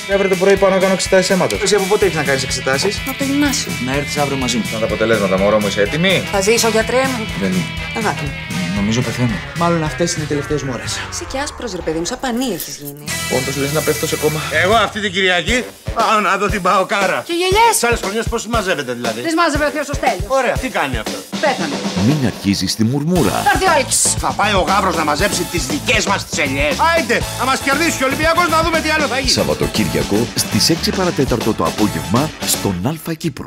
Αύριο το πρωί πάω να κάνω εξετάσεις αίματος. Εσύ από πότε έχεις να κάνεις εξετάσεις? Από το γυμνάσιο. Να έρθεις αύριο μαζί μου. Να τα αποτελέσματα, μωρό μου, είσαι έτοιμη? Θα ζήσω, γιατρέ μου. Δεν είναι. Αγάπη μου. Νομίζω πεθαίνω. Μάλλον αυτές είναι οι τελευταίες μου ώρες. Είσαι κι άσπρος, ρε παιδί μου, σαν πανί έχεις γίνει. Όντως λες να πέφτω σε κόμμα. Εγώ αυτή την Κυριακή πάω να δω την Παοκάρα. Και γελιές. Τις άλλες χρονιές πώς μαζεύετε δηλαδή? Τις μάζευε ο Θεός ο Στέλιος. Ωραία, τι κάνει αυτό? Πέθανε. Μην αρχίζεις τη μουρμούρα. Θα έρθει ο Άλεξ. Θα πάει ο Γαύρος να μαζέψει τις δικές μας τις ελιές. Άιντε, να μας κερδίσει ο Ολυμπιακός να δούμε τι άλλο θα γίνει. Σαββατοκύριακο στις 6 παρατέταρτο το απόγευμα στον Αλφα Κύπρου.